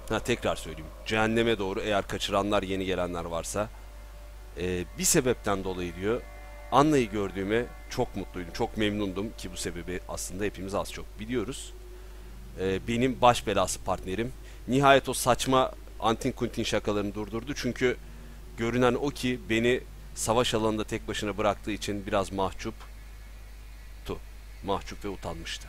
Tekrar söyleyeyim. Cehenneme doğru, eğer kaçıranlar, yeni gelenler varsa. Bir sebepten dolayı diyor. Anna'yı gördüğüme çok mutluydum. Çok memnundum ki bu sebebi aslında hepimiz az çok biliyoruz. Benim baş belası partnerim. Nihayet o saçma Antin Kuntin şakalarını durdurdu. Çünkü görünen o ki beni savaş alanında tek başına bıraktığı için biraz mahcuptu. Mahcup ve utanmıştı.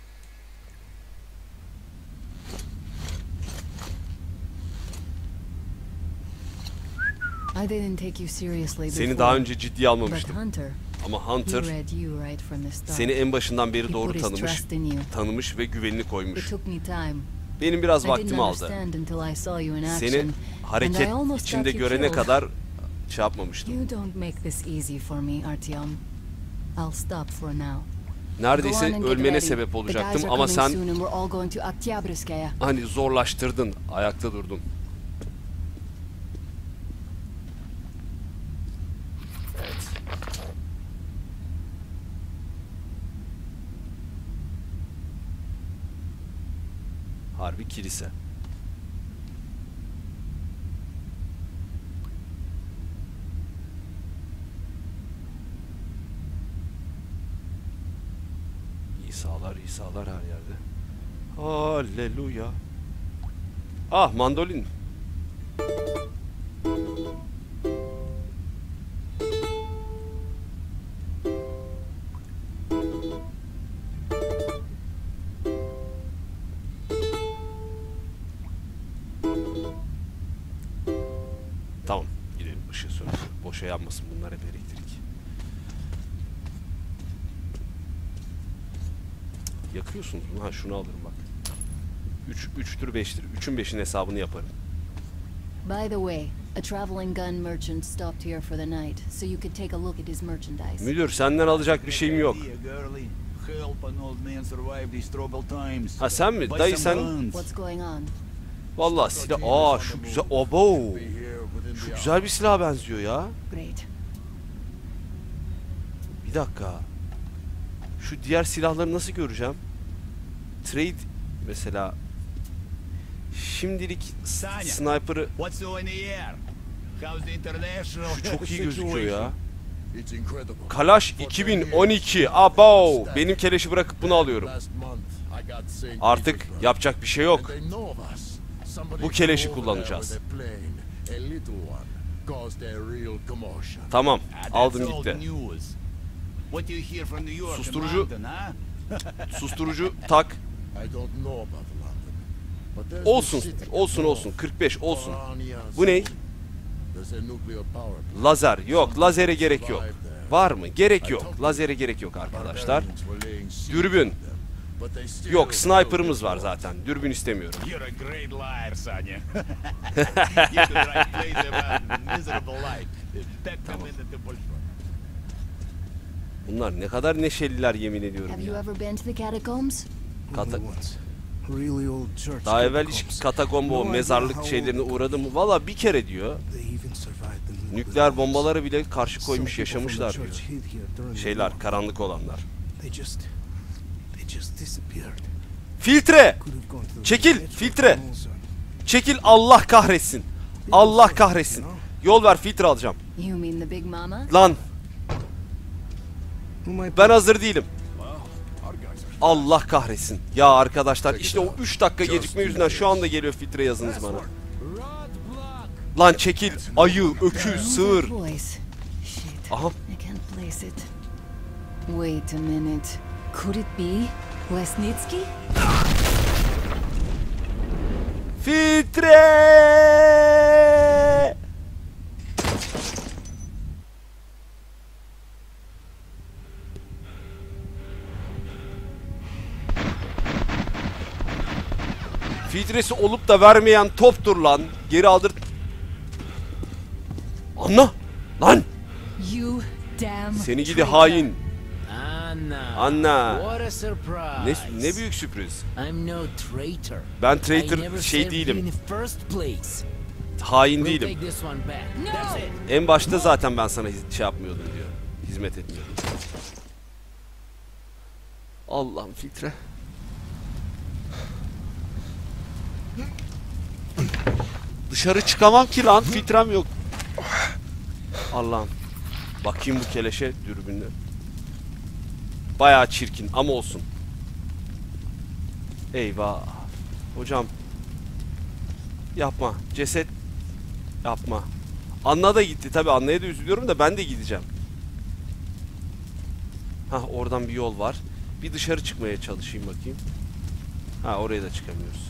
Seni daha önce ciddiye almamıştım. Ama Hunter seni en başından beri doğru tanımış ve güvenini koymuş. Benim biraz vaktimi aldı. Seni hareket içinde görene kadar şey yapmamıştım. Neredeyse ölmene sebep olacaktım ama sen hani zorlaştırdın, ayakta durdun. Harbi kilise. İsalar her yerde. Halleluya. Ah, mandolin. Tamam, gidelim, ışığı söndür. Boşa yanmasın bunlar, hep elektrik. Yakıyorsunuz bunu. Ha, şunu alırım bak. 3'tür 5'tir. 3'ün 5'in hesabını yaparım. By the way, a traveling gun merchant stopped here for the night, so you could take a look at his merchandise. Müdür, senden alacak bir şeyim yok. Ha, sen mi? Dayı sen... What's going on? Vallahi silah... Aa, şu güzel... Obo! Şu güzel bir silaha benziyor ya. Great. Bir dakika. Şu diğer silahları nasıl göreceğim? Trade mesela. Şimdilik sniper'ı... Şu çok iyi gözüküyor ya. Kalaş 2012. Abo! Benim keleşi bırakıp bunu alıyorum. Artık yapacak bir şey yok. Bu keleşi kullanacağız. Tamam, aldım gitti. Susturucu tak. Olsun. 45 olsun. Bu ne? Lazer. Yok, lazere gerek yok. Var mı? Gerek yok. Lazere gerek yok arkadaşlar. Dürbün. Yok, sniper'ımız var zaten. Dürbün istemiyorum. Tamam. Bunlar ne kadar neşeliler, yemin ediyorum ya. Daha evvel hiç katakomba, o mezarlık şeylerine uğradım mı? Valla bir kere diyor. Nükleer bombalara bile karşı koymuş, yaşamışlar diyor. Şeyler, karanlık olanlar. Filtre! Çekil, filtre! Çekil, Allah kahretsin. Allah kahretsin. Yol ver, filtre alacağım. Lan! Ben hazır değilim. Allah kahretsin. Ya arkadaşlar, işte o 3 dakika gecikme yüzünden şu anda geliyor filtre, yazınız bana. Lan çekil, ayı, öküz, sığır. Aha. Wait a minute. Could it be Lesnitsky? Filtre! Filtresi olup da vermeyen toptur lan. Geri aldır. Anla! Lan! Seni gidi hain. Anna. Ne büyük sürpriz. Ben traitor şey değilim. Hain değilim. En başta zaten ben sana şey yapmıyordum diyor. Hizmet etmiyordum. Allah'ım, filtre. Dışarı çıkamam ki lan. Filtrem yok. Allah'ım. Bakayım bu keleşe dürbünle. Bayağı çirkin ama olsun. Eyvah. Hocam. Yapma. Ceset. Yapma. Anna da gitti. Tabi Anna'ya da üzülüyorum da ben de gideceğim. Hah, oradan bir yol var. Bir dışarı çıkmaya çalışayım bakayım. Ha, oraya da çıkamıyoruz.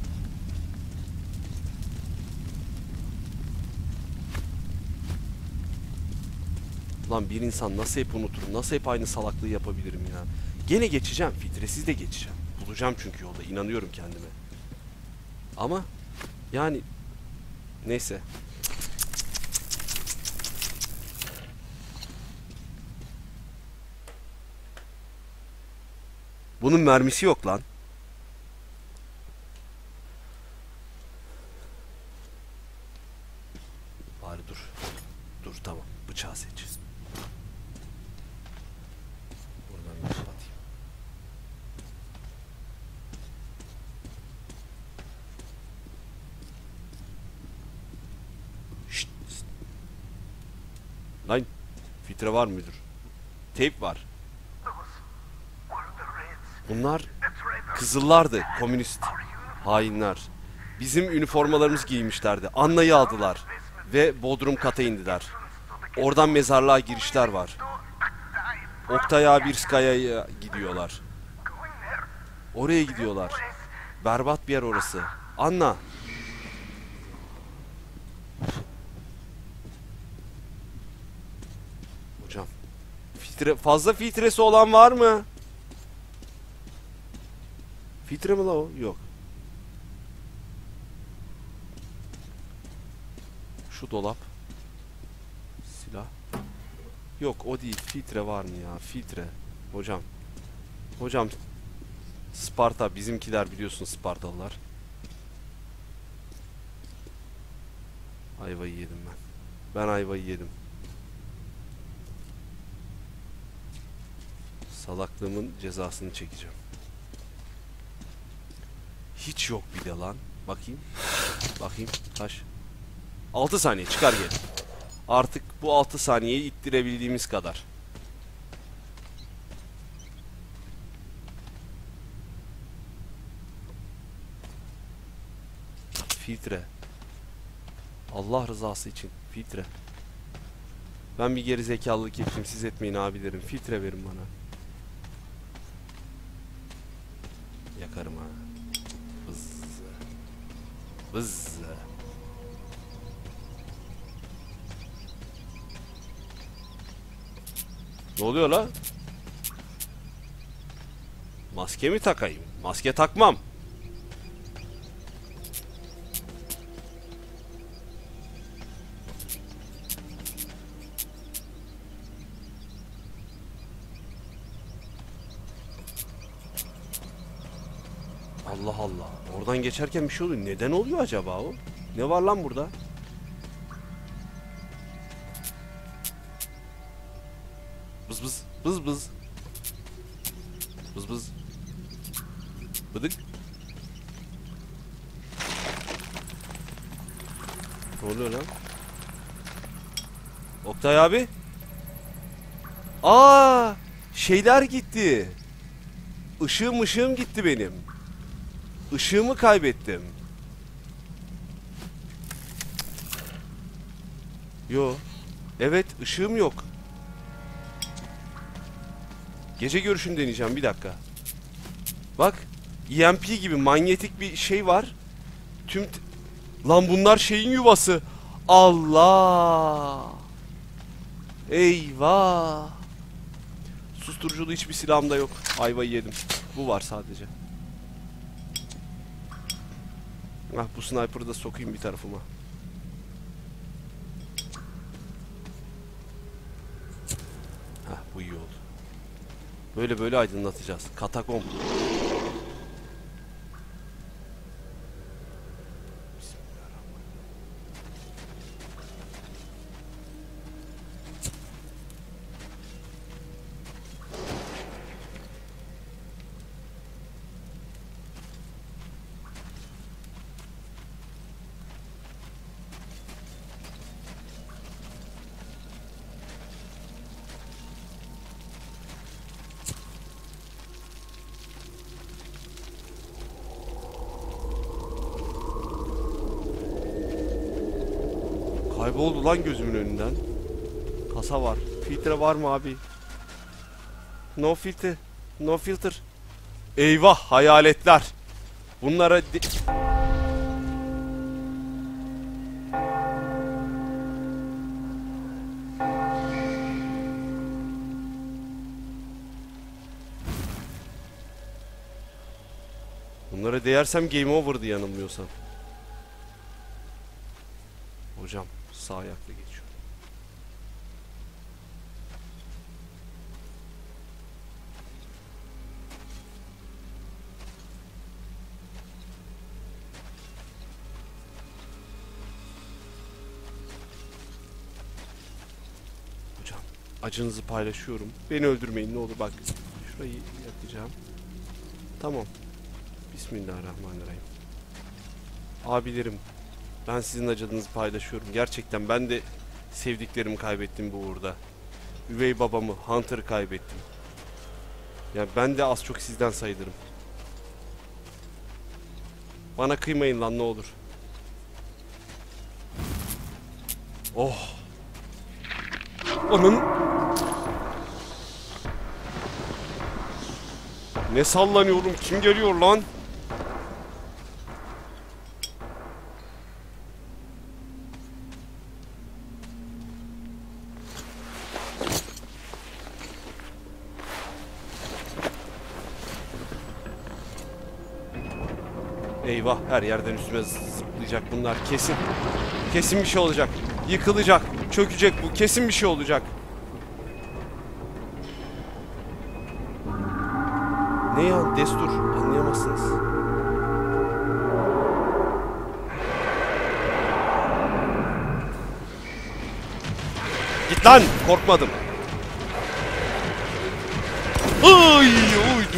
Lan bir insan nasıl hep unutur? Nasıl hep aynı salaklığı yapabilirim ya? Gene geçeceğim. Filtresiz de geçeceğim. Bulacağım çünkü yolda. İnanıyorum kendime. Ama yani neyse. Bunun mermisi yok lan. Bari dur. Dur, tamam. Bıçağı seç. Buradan bir kapatayım. Şşt. Lan filtre var mı müdür? Teyp var. Bunlar Kızıllardı, komünist hainler. Bizim üniformalarımızı giymişlerdi. Anna'yı aldılar ve Bodrum kata indiler. Oradan mezarlığa girişler var. Oktayabirskaya'ya gidiyorlar. Oraya gidiyorlar. Berbat bir yer orası. Anna. Hocam. Fazla filtresi olan var mı? Filtre mi la o? Yok. Şu dolap. Silah. Yok, o değil. Filtre var mı ya? Filtre. Hocam. Hocam. Sparta. Bizimkiler biliyorsun, Spartalılar. Ayvayı yedim ben. Ben ayvayı yedim. Salaklığımın cezasını çekeceğim. Hiç yok bir de lan. Bakayım. Bakayım. Taş. 6 saniye çıkar gel. Artık bu 6 saniyeyi ittirebildiğimiz kadar. Filtre. Allah rızası için filtre. Ben bir geri zekalılık ettim, siz etmeyin abilerim. Filtre verin bana. Yakarım ha. Vız. Vız. Ne oluyor la? Maske mi takayım? Maske takmam. Allah Allah. Oradan geçerken bir şey oluyor. Neden oluyor acaba o? Ne var lan burada? Bız bız. Bız bız. Bız bız. Bıdık. Ne oluyor lan? Oktay abi. Aa, şeyler gitti. Işığım gitti benim. Işığımı kaybettim. Yo. Evet, ışığım yok. Gece görüşünü deneyeceğim, bir dakika. Bak, EMP gibi manyetik bir şey var. Lan bunlar şeyin yuvası. Allah. Eyvah. Susturuculu hiçbir silahım da yok. Ayvayı yedim. Bu var sadece. Ah, bu sniper'ı da sokayım bir tarafıma. Hah, bu iyi oldu. Böyle böyle aydınlatacağız. Katakomb. Kayboldu lan gözümün önünden. Kasa var. Filtre var mı abi? No filtre. No filter. Eyvah, hayaletler. Bunlara bunlara değersem game over'dı yanılmıyorsam. Hocam sağ ayakla geçiyor. Hocam acınızı paylaşıyorum. Beni öldürmeyin ne olur bak. Şurayı yakacağım. Tamam. Bismillahirrahmanirrahim. Abilerim, ben sizin acınızı paylaşıyorum. Gerçekten ben de sevdiklerimi kaybettim bu uğurda. Üvey babamı, Hunter'ı kaybettim. Yani ben de az çok sizden sayılırım. Bana kıymayın lan ne olur. Oh. Onun. Ne sallanıyorum? Kim geliyor lan? Eyvah, her yerden üstüme zıplayacak bunlar kesin. Kesin bir şey olacak. Yıkılacak, çökecek bu. Kesin bir şey olacak. Ne ya? Destur. Anlayamazsınız. Git lan! Korkmadım. Ay, uydu.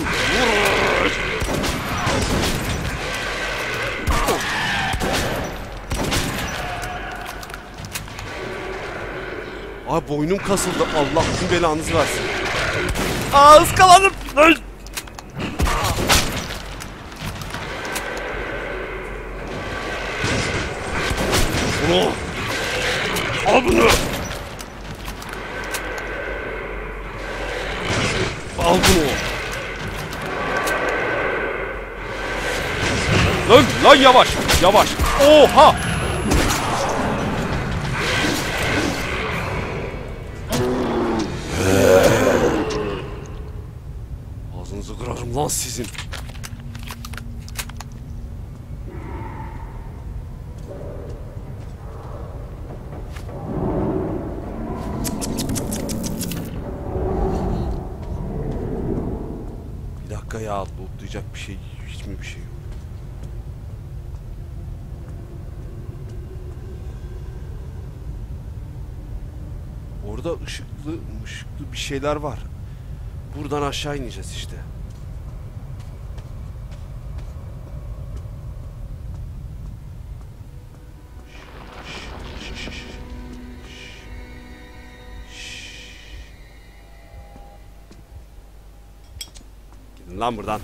Ay boynum kasıldı. Allah tüm belanızı versin. Aa, ıskaladım. Bunu. Al bunu. Al bunu. Lan yavaş. Yavaş. Oha. Ağzınızı kırarım lan sizin. Bir dakika ya, lootlayacak bir şey hiç mi bir şey yok? Orada ışıklı bir şeyler var. Buradan aşağı ineceğiz işte. Gidin lan buradan.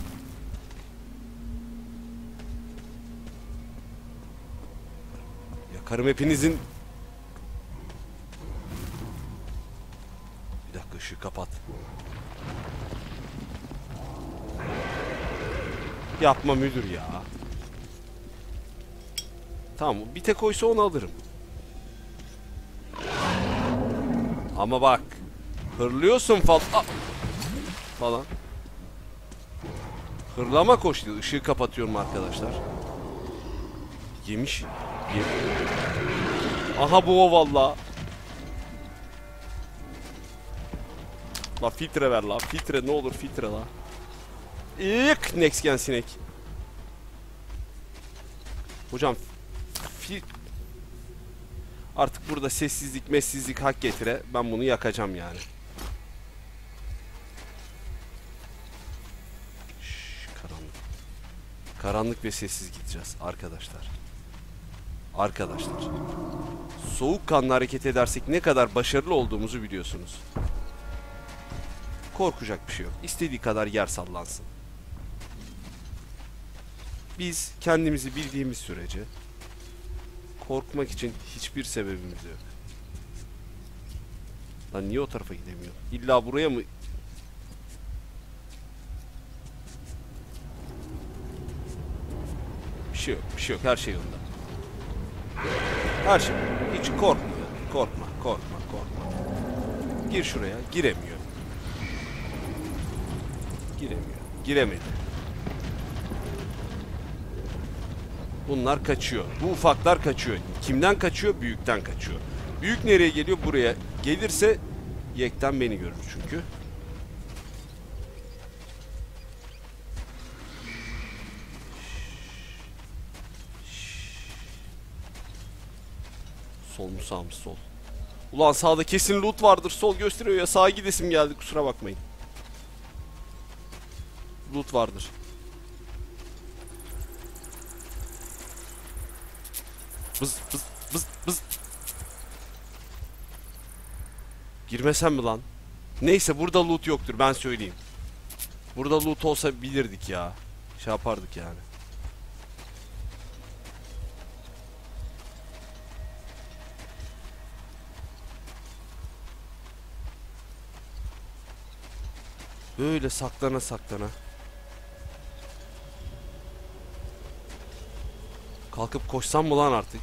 Yakarım hepinizin. Bir dakika, ışığı kapat. Yapma müdür ya. Tamam, bir tek oysa onu alırım. Ama bak, hırlıyorsun falan. Hırlama koş diyor. Işığı kapatıyorum arkadaşlar. Yemiş. Aha bu o valla. La filtre ver la. Filtre ne olur filtre la. İlk next gen sinek. Hocam artık burada sessizlik messizlik hak getire. Ben bunu yakacağım yani. Karanlık. Karanlık ve sessiz gideceğiz arkadaşlar. Arkadaşlar. Soğukkanlı hareket edersek ne kadar başarılı olduğumuzu biliyorsunuz. Korkacak bir şey yok. İstediği kadar yer sallansın. Biz kendimizi bildiğimiz sürece Korkmak için hiçbir sebebimiz yok. Lan niye o tarafa gidemiyor? İlla buraya mı? Bir şey yok, bir şey yok. Her şey yolunda. Her şey. Hiç korkmuyor. Korkma, korkma, korkma. Gir şuraya. Giremiyor. Giremiyor. Giremedi. Bunlar kaçıyor. Bu ufaklar kaçıyor. Kimden kaçıyor? Büyükten kaçıyor. Büyük nereye geliyor? Buraya. Gelirse yekten beni görür çünkü. Sol mu sağ mı? Sol. Ulan sağda kesin loot vardır. Sol gösteriyor ya. Sağa gidesim geldi. Kusura bakmayın. Loot vardır. Bız bız bız bız. Girmesem mi lan? Neyse burada loot yoktur, ben söyleyeyim. Burada loot olsa bilirdik ya. Şey yapardık yani. Böyle saklana saklana. Kalkıp koşsam mı lan artık?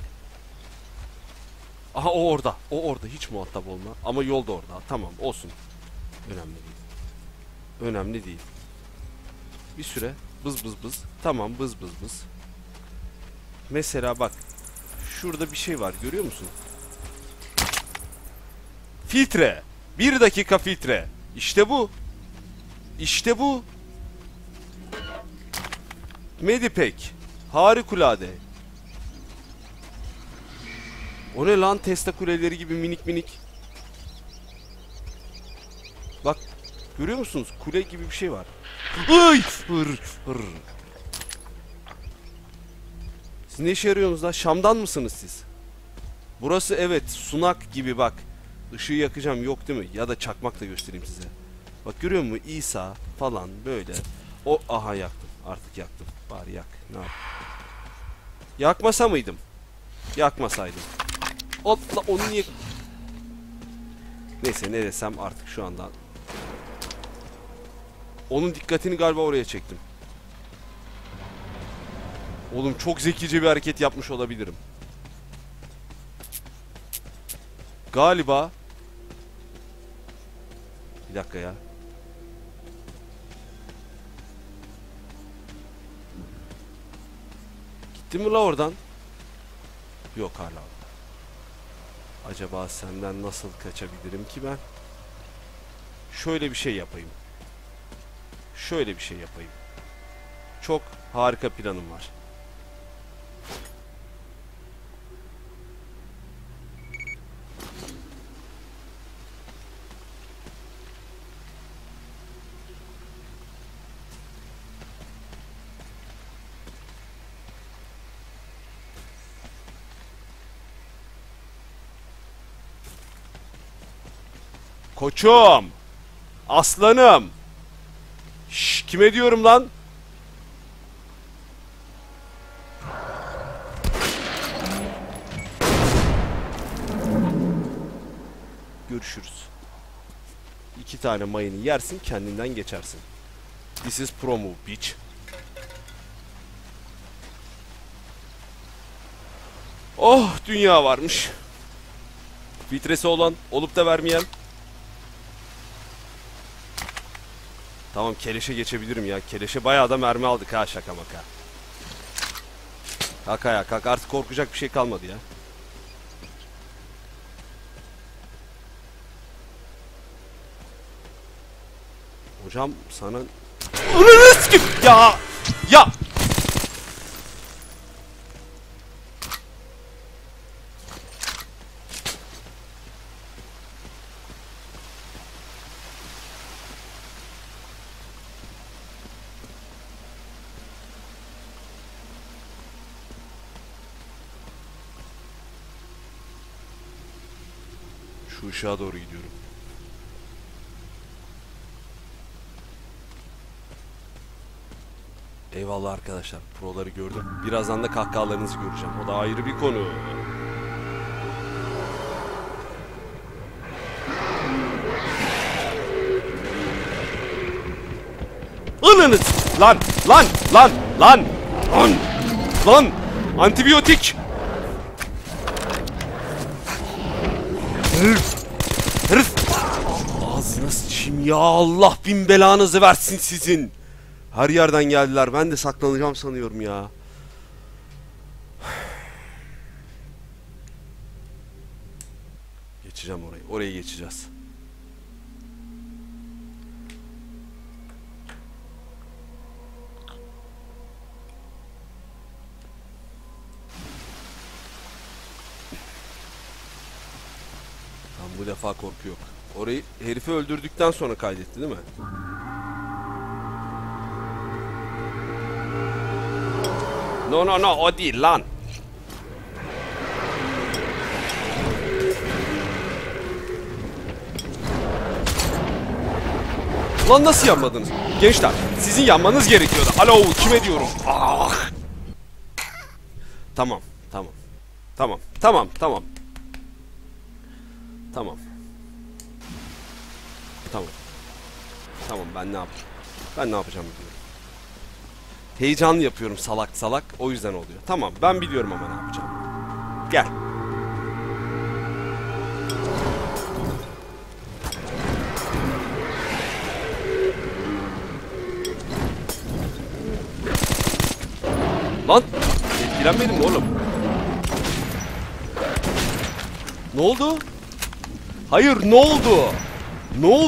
Aha o orada. O orada. Hiç muhatap olma. Ama yol da orada. Tamam olsun. Önemli değil. Önemli değil. Bir süre bız bız bız. Tamam bız bız bız. Mesela bak. Şurada bir şey var. Görüyor musun? Filtre. 1 dakika filtre. İşte bu. İşte bu. Medipack. Harikulade. O ne lan, Tesla kuleleri gibi minik minik. Bak görüyor musunuz? Kule gibi bir şey var. Ay! Hır, hır. Siz ne işe yarıyorsunuz lan? Şam'dan mısınız siz? Burası evet sunak gibi bak. Işığı yakacağım yok değil mi? Ya da çakmak da göstereyim size. Bak görüyor musun? İsa falan böyle. O aha yaktım. Artık yaktım. Bari yak. Ne yap? Yakmasa mıydım? Yakmasaydım. Allah onu niye... Neyse ne desem artık şu anda. Onun dikkatini galiba oraya çektim. Oğlum çok zekice bir hareket yapmış olabilirim. Galiba... Bir dakika ya. Gitti mi la oradan? Yok hala. Acaba senden nasıl kaçabilirim ki ben? Şöyle bir şey yapayım. Şöyle bir şey yapayım. Çok harika planım var. Koçum. Aslanım. Şşş, kime diyorum lan? Görüşürüz. 2 tane mayını yersin, kendinden geçersin. This is pro move bitch. Oh, dünya varmış. Filtresi olan, olup da vermeyen. Tamam keleşe geçebilirim ya. Keleşe bayağı da mermi aldık ha, şaka maka. Kalk ayağa kalk, artık korkacak bir şey kalmadı ya. Hocam sana... Ya! Ya! Şu ışığa doğru gidiyorum. Eyvallah arkadaşlar. Proları gördüm. Birazdan da kahkahalarınızı göreceğim. O da ayrı bir konu. Lan! Lan! Lan! Lan! Lan! Lan! Antibiyotik! Hırf! Ağzına sıçayım ya, Allah bin belanızı versin sizin. Her yerden geldiler. Ben de saklanacağım sanıyorum ya. Geçeceğim orayı. Oraya geçeceğiz. Tam bu defa korku yok. Orayı herifi öldürdükten sonra kaydetti değil mi? No no no, o değil lan. Lan nasıl yanmadınız? Gençler, sizin yanmanız gerekiyordu. Alo, kime diyorum? Ah! Tamam, tamam. Tamam, tamam, tamam. Tamam. Tamam. Tamam, ben ne yapacağım? Ben ne yapacağım biliyorum. Heyecanlı yapıyorum salak salak, o yüzden oluyor. Tamam, ben biliyorum ama ne yapacağım. Gel. Lan! Etkilenmedim mi oğlum? Ne oldu? Hayır, ne oldu? Ne oldu?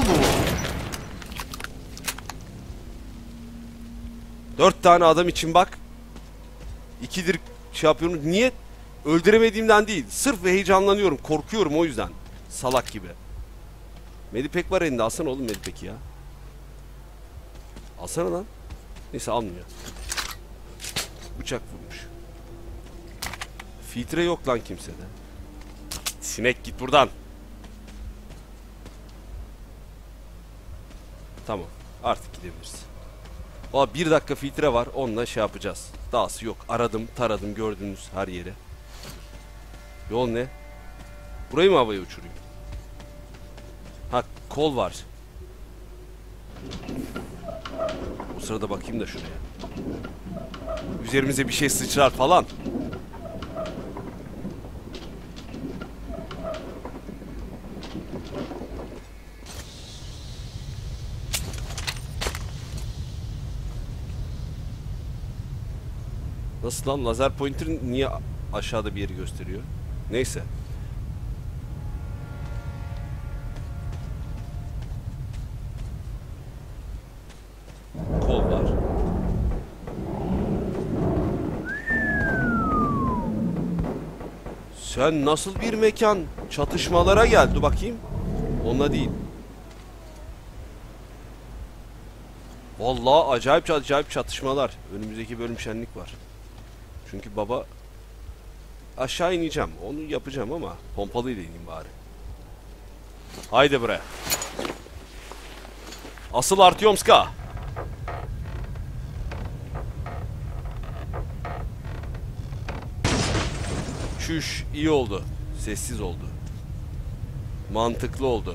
4 tane adam için bak. 2'dir şey yapıyorum. Niye? Öldüremediğimden değil. Sırf heyecanlanıyorum. Korkuyorum o yüzden. Salak gibi. Medipek var elinde. Alsana oğlum Medipek'i ya. Alsana lan. Neyse almıyor. Bıçak vurmuş. Filtre yok lan kimsede. Sinek git buradan. Tamam. Artık gidebiliriz. Valla 1 dakika filtre var. Onunla şey yapacağız. Dahası yok. Aradım, taradım, gördünüz her yere. Yol ne? Burayı mı havaya uçurayım? Ha, kol var. O sırada bakayım da şuraya. Üzerimize bir şey sıçrar falan. Nasıl lan? Lazer pointer niye aşağıda bir yeri gösteriyor? Neyse. Kol var. Sen nasıl bir mekan? Çatışmalara gel. Dur bakayım. Onunla değil. Vallahi acayip acayip çatışmalar. Önümüzdeki bölüm şenlik var. Çünkü baba aşağı ineceğim. Onu yapacağım ama pompalıyla ineyim bari. Haydi buraya. Asıl Artyomska. Çüş, iyi oldu. Sessiz oldu. Mantıklı oldu.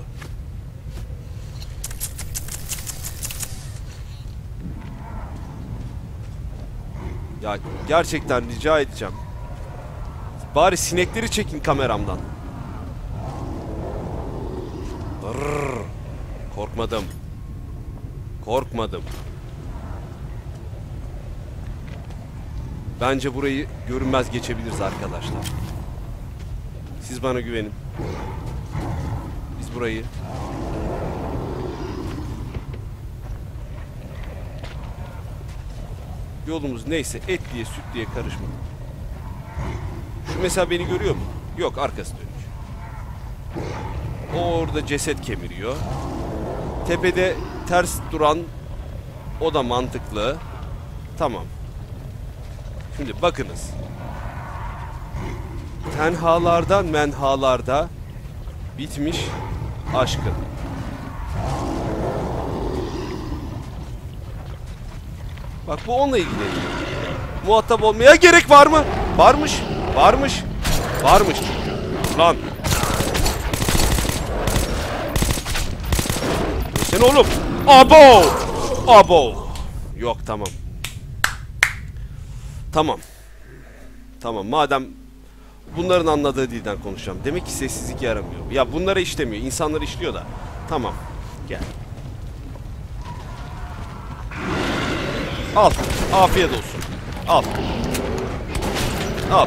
Ya gerçekten rica edeceğim. Bari sinekleri çekin kameramdan. Rrr. Korkmadım. Korkmadım. Bence burayı görünmez geçebiliriz arkadaşlar. Siz bana güvenin. Biz burayı... Yolumuz neyse, et diye süt diye karışma. Şu mesela beni görüyor mu? Yok, arkası dönük. O orada ceset kemiriyor. Tepede ters duran, o da mantıklı. Tamam. Şimdi bakınız. Tenhalarda, menhalarda bitmiş aşkın. Bak bu onunla ilgili. Muhatap olmaya gerek var mı? Varmış. Varmış. Varmış çünkü. Lan. Sen oğlum. Abo. Abo. Yok tamam. Tamam. Tamam madem bunların anladığı dilden konuşacağım. Demek ki sessizlik yaramıyor. Ya bunlara işlemiyor. İnsanları işliyor da. Tamam. Gel. Al. Afiyet olsun. Al. Al.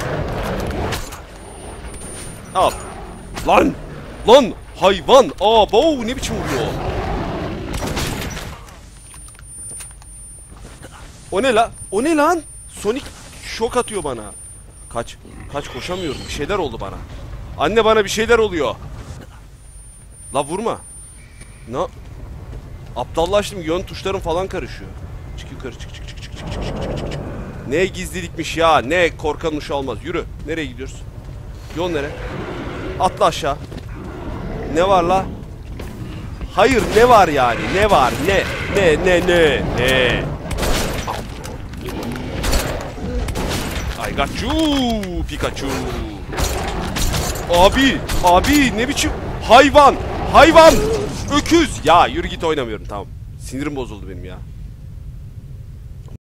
Al. Lan. Lan. Hayvan. Abo ne biçim vuruyor o? O ne la? O ne lan? Sonic şok atıyor bana. Kaç. Kaç koşamıyorum. Bir şeyler oldu bana. Anne bana bir şeyler oluyor. La vurma. Ne? Aptallaştım. Yön tuşlarım falan karışıyor. Çık yukarı çık çık çık çık çık çık çık çık çık. Ne gizlilikmiş ya. Ne korkan uşağı olmaz. Yürü. Nereye gidiyoruz? Yol nere? Atla aşağı. Ne var la? Hayır ne var yani? Ne var? Ne? Ne? I got you, Pikachu. Abi ne biçim hayvan, öküz. Ya yürü git oynamıyorum tamam. Sinirim bozuldu benim ya.